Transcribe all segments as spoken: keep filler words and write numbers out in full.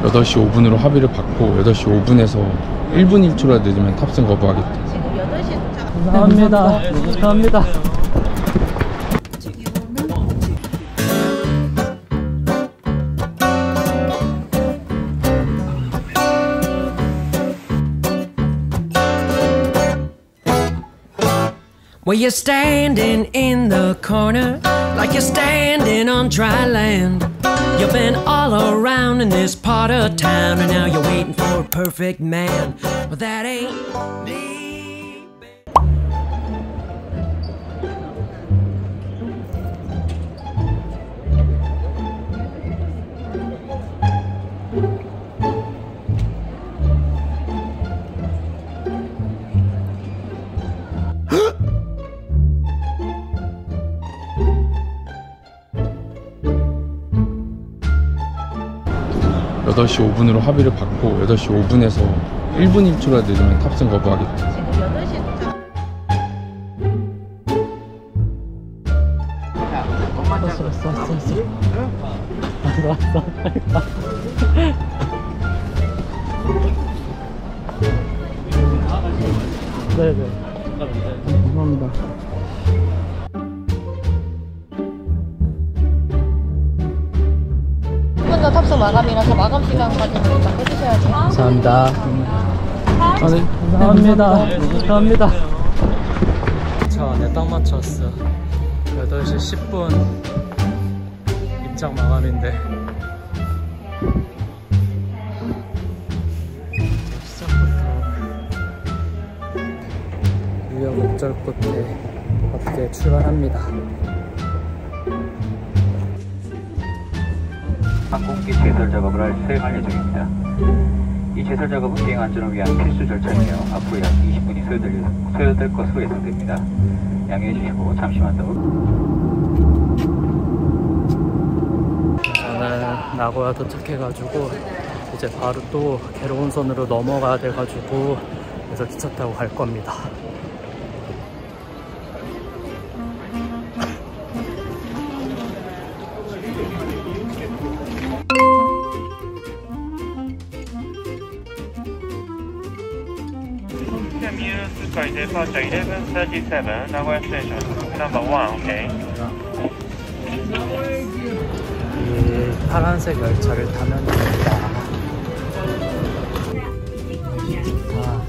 여덟 시 오 분으로 합의를 받고 여덟 시 오 분에서 일 분 일 초라도 늦으면 탑승 거부하겠다. 지금 여덟 시에 도착. 감사합니다. 감사합니다. Well, you're standing in the corner like you're standing on dry land. You've been all around in this part of town and now you're waiting for a perfect man. Well, that ain't me. 여덟 시 오 분으로 합의를 받고 여덟 시 오 분에서 일 분 일 초라도 늦으면 탑승 거부하겠다. 지금 여덟 시에 도착. 왔어 왔어 왔어 왔어 왔어 네네 감사합니다. 탑승 마감이라서 마감 시간까지는 일단 해주셔야지. 감사합니다. 아, 네. 감사합니다. 감사합니다. 자, 네, 딱 맞췄어. 여덟 시 십 분 입장 마감인데 시작부터 우여곡절 끝에 어떻게 출발합니다. 항공기 제설 작업을 할 수행할 예정입니다. 이 제설 작업은 비행 안전을 위한 필수 절차이며 앞으로 약 이십 분이 소요될, 소요될 것으로 예상됩니다. 양해해 주시고 잠시만 더. 저는 나고야 도착해가지고 이제 바로 또 계룡원선으로 넘어가야 돼가지고 그래서 기차 타고 갈 겁니다. Departure eleven thirty-seven, Nagoya Station, number one, okay. 이 파란색 열차를 타면 됩니다. 아.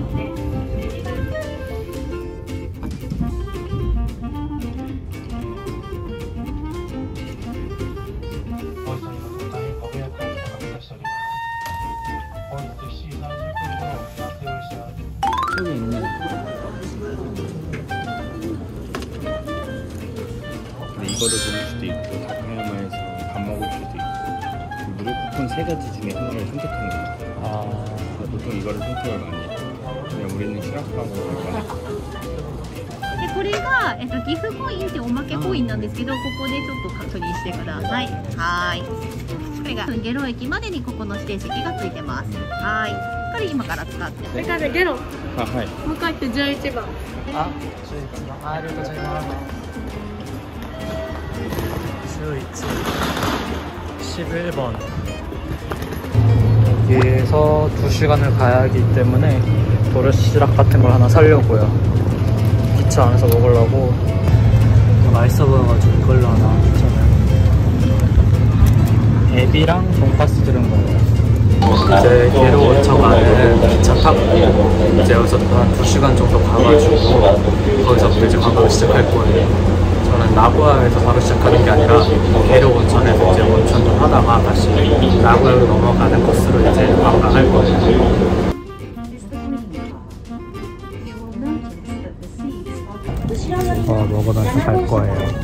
저기 있네. 이거를 고를 수도 있고 다카야마에서 밥 먹을 수도 있고 무료 쿠폰 세 가지 중에 하나를 선택하는 거야. 아, 보통 이거를 선택을 많이 해. 그냥 우리는 시라쿠하고 갈 거니까. これが、えっと、ギフコインっておまけコインなんですけど、ここでちょっと確認してください。はーい。これがゲロ駅までにここの指定席がついてます。はーい。これ今から使って。それからゲロ。 あ、はい。 向かってじゅういちばん。 あ、じゅういちばん。ありがとうございます。じゅういち、십일 번. 여기에서 두 시간을 가야 하기 때문에 도시락 같은 걸 하나 사려고요. 기차 안에서 먹으려고. 맛있어 보여가지고 이걸로 하나 저는 에비랑 돈가스 들은 거예요. 이제 계룡원천 가는 기차 타고 이제 여기서 한 두 시간 정도 가가지고 거기서부터 이제 관광을 시작할 거예요. 저는 나고야에서 바로 시작하는 게 아니라 계룡원천에서 이제 원천 좀 하다가 다시 나고야로 넘어가는 코스로 이제 관광할 거예요. 어, 먹으면서 갈 거예요.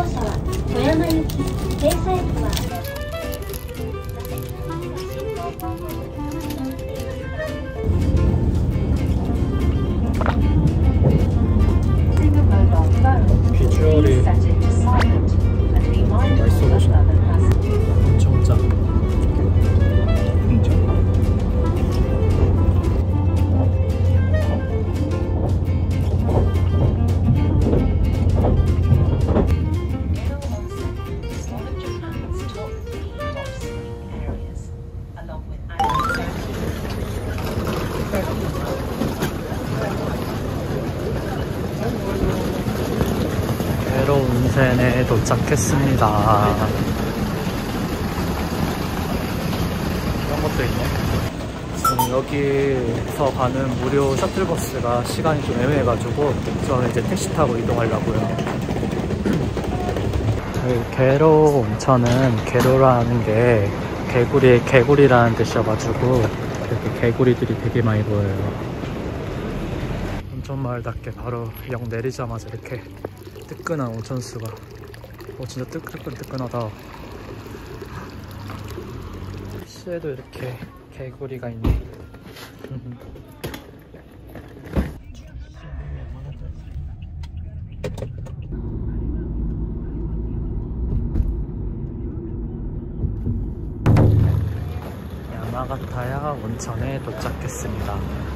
비주얼이 맛있어 보시네. 엄청 짜. 진짜? 온천에 도착했습니다. 이런 것도 있네. 지금 여기서 가는 무료 셔틀버스가 시간이 좀 애매해가지고 저는 이제 택시 타고 이동하려고요. 저희 개로 온천은 개로라는 게 개구리의 개구리라는 뜻이어가지고 이렇게 개구리들이 되게 많이 보여요. 온천마을답게 바로 역 내리자마자 이렇게 뜨끈한 온천수가 어 진짜 뜨끈뜨끈뜨끈하다. 시에도 이렇게 개구리가 있네. 야마가타야 온천에 도착했습니다.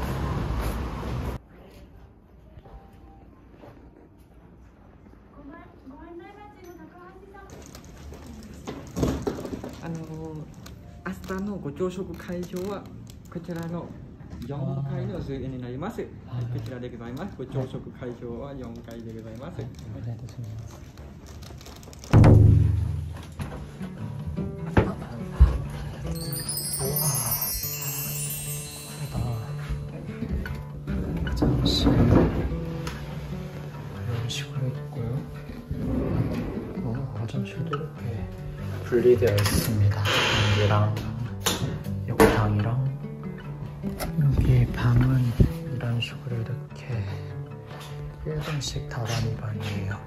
あの明日のご朝食会場はこちらのよんかいの水泳になります。こちらでございます。ご朝食会場はよんかいでございます。ありがとうございます。 화장실 이런 식으로 있고요. 어, 화장실도 이렇게 분리되어 있습니다. 여기랑 욕탕이랑 여기 방은 이런 식으로 이렇게 일반식 다다미 방이에요.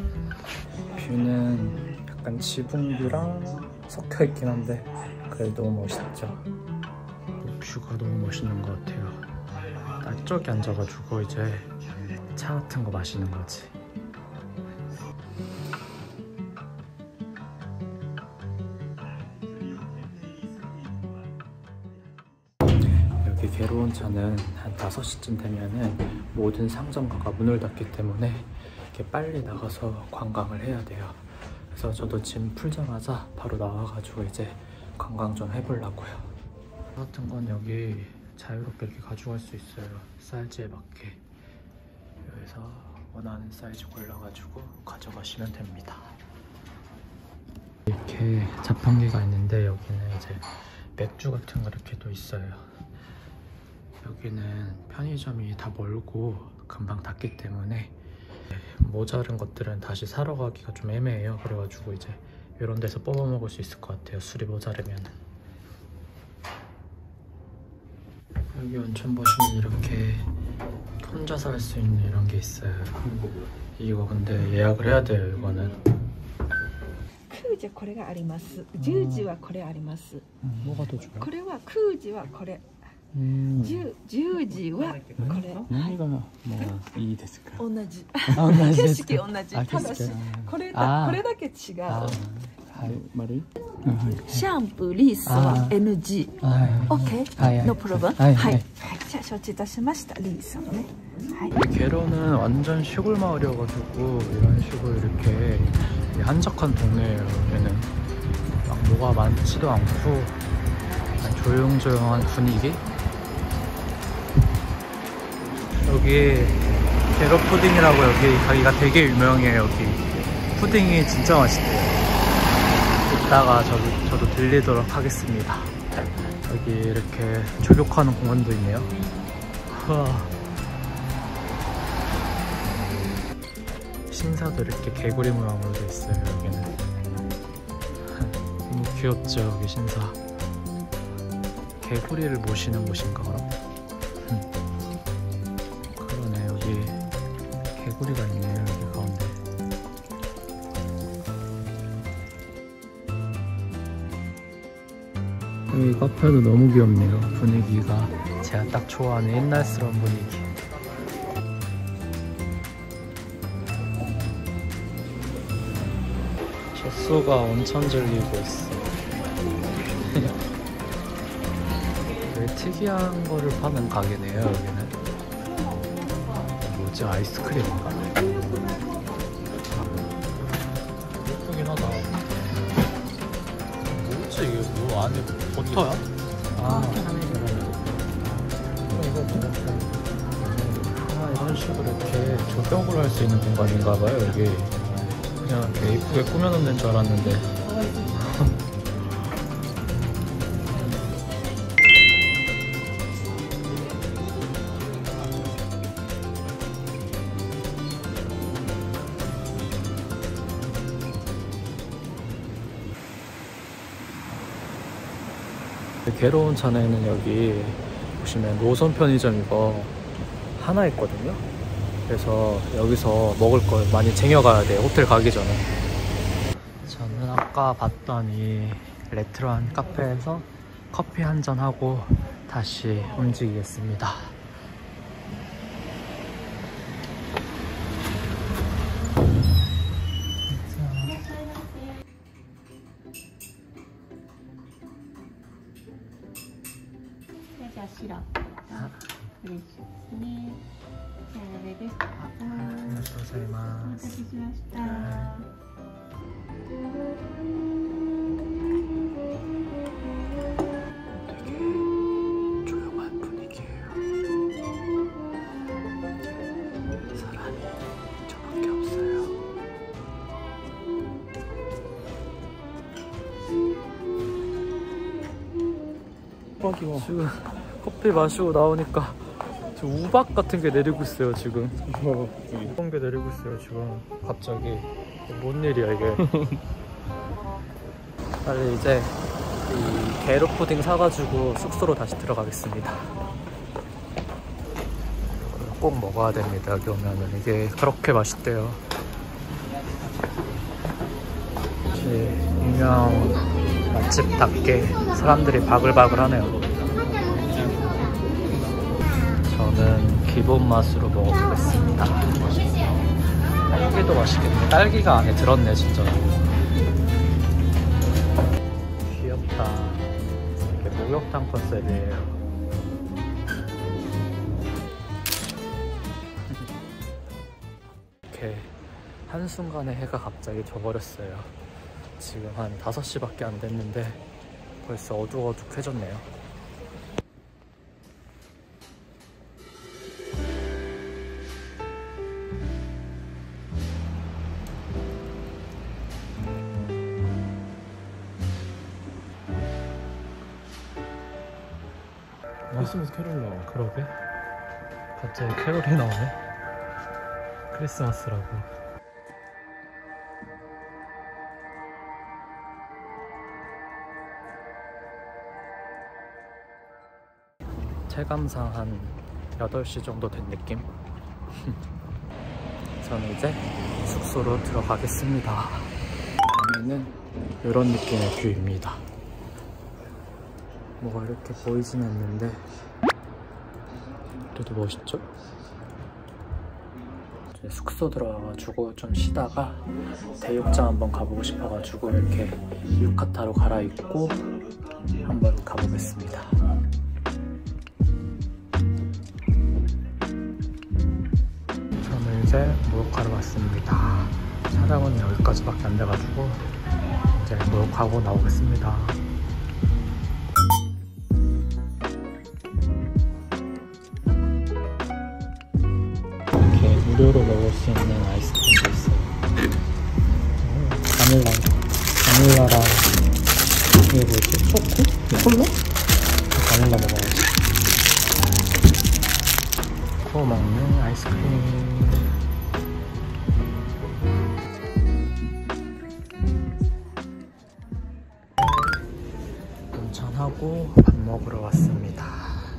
뷰는 약간 지붕뷰랑 섞여 있긴 한데 그래도 너무 멋있죠. 뷰가 너무 멋있는 것 같아요. 저기 앉아가지고 이제 차 같은 거 마시는 거지. 여기 개로온천은 한 다섯 시쯤 되면은 모든 상점가가 문을 닫기 때문에 이렇게 빨리 나가서 관광을 해야 돼요. 그래서 저도 짐 풀자마자 바로 나와가지고 이제 관광 좀 해보려고요. 같은 건 여기 자유롭게 이렇게 가져갈 수 있어요. 사이즈에 맞게. 여기서 원하는 사이즈 골라가지고 가져가시면 됩니다. 이렇게 자판기가 있는데 여기는 이제 맥주 같은 거 이렇게 또 있어요. 여기는 편의점이 다 멀고 금방 닫기 때문에 모자른 것들은 다시 사러 가기가 좀 애매해요. 그래가지고 이제 이런 데서 뽑아 먹을 수 있을 것 같아요. 술이 모자르면. 여기 온천 보시면 이렇게 혼자서 할 수 있는 이런 게 있어요. 이거 근데 예약을 해야 돼요. 이거는 くじこれがあります。じゅうじはこれあります。 음, 뭐가 더 좋아요? これはくじはこれ。 음. じゅう、じゅうじはこれ。 何がもういいですか？ 同じ。 아, 景色同じ。 아, ただし景色. これ 아. だこれだけ違う。 아. はい、丸い？ シャンプーリースは エヌジー。 아. OK？ No problem。 はい。 はい。じゃあ承知いたしました。リースをね。はい。 개로는 완전 시골 마을이어가지고 이런 식으로 이렇게 한적한 동네예요. 여기는 막 뭐가 많지도 않고 약간 조용조용한 분위기. 여기 게로 푸딩이라고 여기 가기가 되게 유명해요. 여기 푸딩이 진짜 맛있대요. 이따가 저도, 저도 들리도록 하겠습니다. 여기 이렇게 조격하는 공원도 있네요. 우와. 신사도 이렇게 개구리 모양으로 돼 있어요. 여기는 너무 귀엽죠. 여기 신사. 개구리를 모시는 곳인가 그럼? 그러네. 여기 개구리가 있네요. 여기 가운데. 여기 카페도 너무 귀엽네요. 분위기가 제가 딱 좋아하는 옛날스러운 분위기. 젖소가 온천 즐기고 있어. 되게 특이한 거를 파는 가게네요. 여기는 뭐지? 아이스크림인가? 예쁘긴 하다. 뭐지 이게? 뭐 안에 버터야? 아, 이거 뭐야? 아, 이런 식으로 이렇게 조격을 할 수 있는 공간인가 봐요. 여기 그냥 이렇게 이쁘게 꾸며놓는 줄 알았는데 괴로운 차내는 여기 보시면 노선 편의점 이거 하나 있거든요. 그래서 여기서 먹을 걸 많이 쟁여가야 돼요, 호텔 가기 전에. 저는 아까 봤던 이 레트로한 카페에서 커피 한잔 하고 다시 움직이겠습니다. 조용한 분위기예요. 사람이 저밖에 없어요. 지금 커피 마시고 나오니까 저 우박 같은 게 내리고 있어요. 지금 그런 게 내리고 있어요. 지금 갑자기 뭔 일이야 이게. 빨리 이제 이 게로 푸딩 사가지고 숙소로 다시 들어가겠습니다. 꼭 먹어야 됩니다. 여기 오면은 이게 그렇게 맛있대요. 역시 유명 맛집답게 사람들이 바글바글 하네요. 저는 기본 맛으로 먹어보겠습니다. 딸기도 맛있겠네. 딸기가 안에 들었네 진짜. 귀엽다. 이게 목욕탕 컨셉이에요. 이렇게 한순간에 해가 갑자기 져버렸어요. 지금 한 다섯 시밖에 안 됐는데 벌써 어둑어둑해졌네요. 크리스마스 캐롤 나와. 그러게? 갑자기 캐롤이 나오네? 크리스마스라고. 체감상 한 여덟 시 정도 된 느낌? 저는 이제 숙소로 들어가겠습니다. 다음에는 이런 느낌의 뷰입니다. 뭐가 이렇게 보이진 않는데 그래도 멋있죠? 이제 숙소 들어와가지고 좀 쉬다가 대육장 한번 가보고 싶어가지고 이렇게 유카타로 갈아입고 한번 가보겠습니다. 저는 이제 모욕하러 왔습니다. 촬영은 여기까지밖에 안 돼가지고 이제 모욕하고 나오겠습니다. 무료로 먹을 수 있는 아이스크림도 있어요. 바닐라, 바닐라랑 이게 뭐지? 초코? 콜로? 바닐라 먹어야지. 코 먹는 아이스크림. 온천하고 밥 먹으러 왔습니다.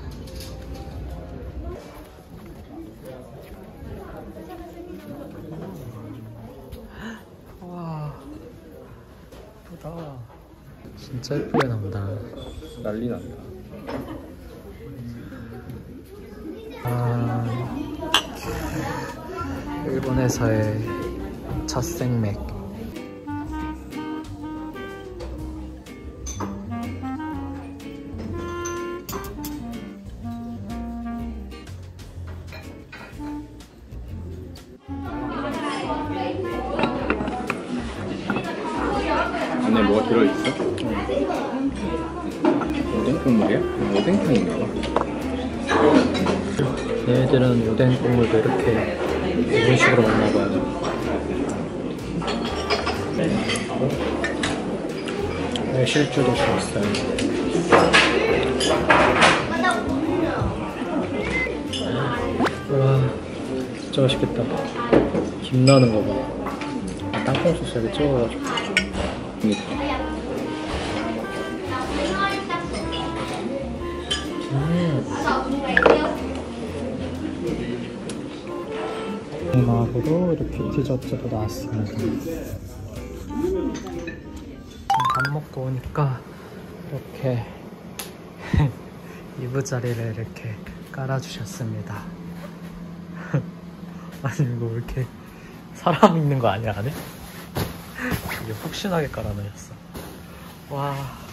진짜 예쁘게 나온다. 난리 난다. 아, 일본에서의 첫 생맥. 안에 뭐가 들어있어? 오뎅 국물이야? 오뎅탕인가 봐. 얘네들은 오뎅 국물도 이렇게 이런 식으로 먹나봐요. 좋았고 매실주도 좋았어요. 와 진짜 맛있겠다. 김 나는 거 봐. 아, 땅콩 소스 이렇게 찍어가지고. 음. 음악으로 이렇게 디저트도 나왔습니다. 밥 먹고 오니까 이렇게 이부자리를 이렇게 깔아주셨습니다. 아니 이거 왜 이렇게 사람 있는 거 아니야 안에? 이게 푹신하게 깔아놓으셨어. 와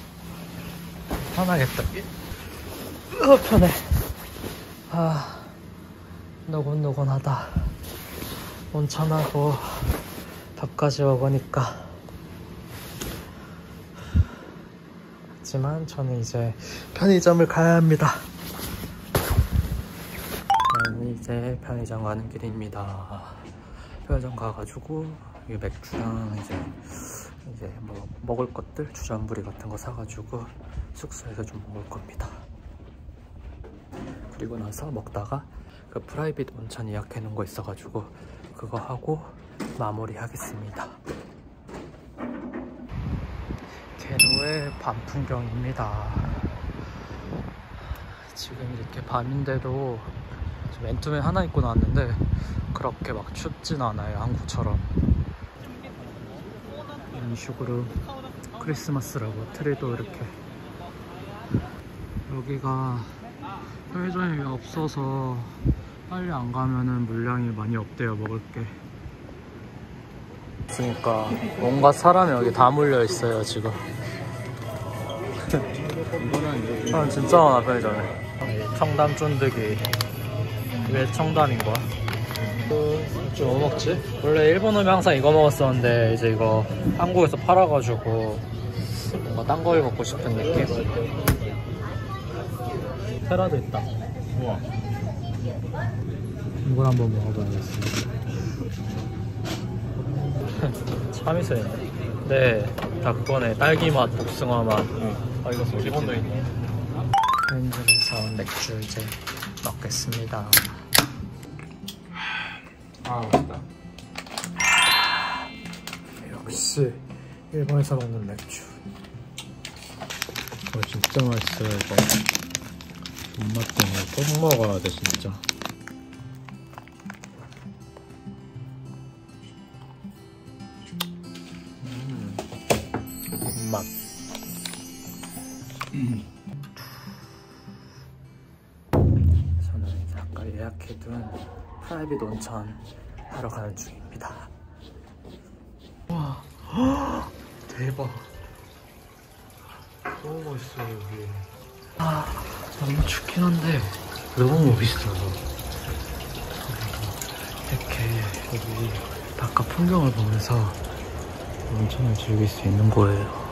편하겠다. 어 편해. 아 노곤노곤하다. 온천하고 밥까지 먹으니까. 하지만 저는 이제 편의점을 가야 합니다. 저는 이제 편의점 가는 길입니다. 편의점 가가지고 이 맥주랑 이제 이제 뭐 먹을 것들 주전부리 같은 거 사가지고 숙소에서 좀 먹을 겁니다. 그리고 나서 먹다가 그 프라이빗 온천 예약해 놓은 거 있어가지고 그거 하고 마무리 하겠습니다. 계로의 밤 풍경입니다. 지금 이렇게 밤인데도 맨투맨 하나 입고 나왔는데 그렇게 막 춥진 않아요, 한국처럼. 이런 식으로 크리스마스라고 트리도 이렇게. 여기가 편의점이 없어서 빨리 안 가면은 물량이 많이 없대요, 먹을 게. 그러니까 뭔가 사람이 여기 다 몰려 있어요 지금. 사람 진짜 많아 편의점에. 청담 쫀득이. 왜 청담인 거야? 좀 뭐 먹지? 원래 일본 오면 항상 이거 먹었었는데 이제 이거 한국에서 팔아가지고 뭔가 딴 거 먹고 싶은 느낌? 테라도 있다. 우와. 이걸 한번 먹어봐야겠어. 참이슬. 네, 다 그거네. 딸기 맛, 복숭아 맛. 응. 아, 이거 기본도 있네. 편의점에서 온 맥주 이제 먹겠습니다. 아 맛있다. 역시 일본에서 먹는 맥주. 이거 진짜 맛있어요 이거. 존맛 때문에 꼭 먹어야 돼 진짜. 음, 맛. 음. 저는 이제 아까 예약해둔 프라이빗 온천 하러 가는 중입니다. 와, 대박. 너무 멋있어요 여기. 아, 너무 춥긴 한데 너무 멋있어요. 이렇게 여기 바깥 풍경을 보면서 온천을 즐길 수 있는 거예요.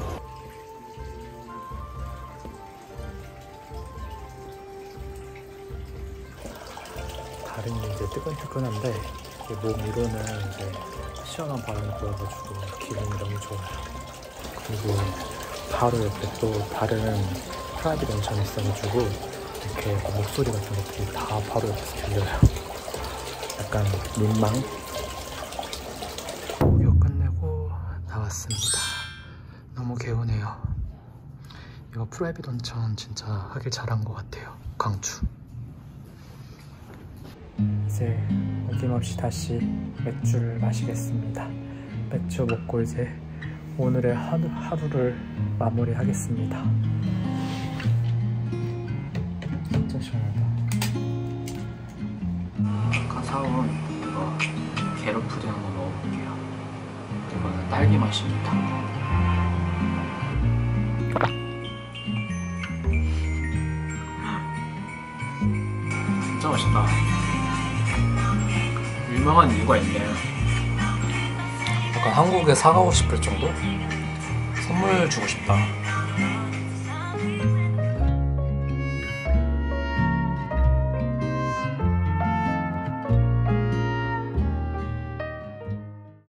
다리는 이제 뜨끈뜨끈한데 몸 위로는 이제 시원한 바람이 불어가지고 기분이 너무 좋아요. 그리고 바로 옆에 또 다른 프라이빗 온천이 있어가지고 이렇게 목소리 같은 것들이 다 바로 옆에서 들려요. 약간 민망? 목욕 끝내고 나왔습니다. 너무 개운해요. 이거 프라이빗 온천 진짜 하길 잘한 것 같아요. 강추. 이제 어김없이 다시 맥주를 마시겠습니다. 맥주 먹고 이제 오늘의 하루, 하루를 마무리하겠습니다. 진짜 시원하다. 아까 사온 이거 게로푸드 한번 먹어볼게요. 이거는 딸기 맛입니다. 진짜 맛있다. 유명한 이유가 있네요. 약간 한국에 사가고 싶을 정도? 선물 주고 싶다.